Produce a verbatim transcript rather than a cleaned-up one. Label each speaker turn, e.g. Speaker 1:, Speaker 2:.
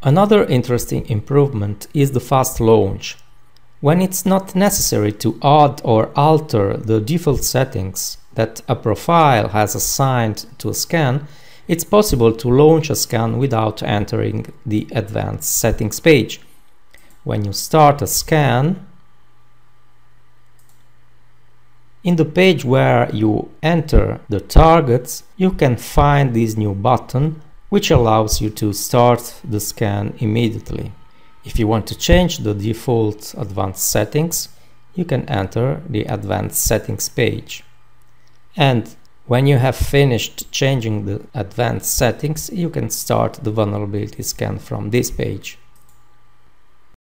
Speaker 1: Another interesting improvement is the fast launch. When it's not necessary to add or alter the default settings that a profile has assigned to a scan, it's possible to launch a scan without entering the advanced settings page. When you start a scan, in the page where you enter the targets, you can find this new button, which allows you to start the scan immediately. If you want to change the default advanced settings, you can enter the advanced settings page. And when you have finished changing the advanced settings, you can start the vulnerability scan from this page.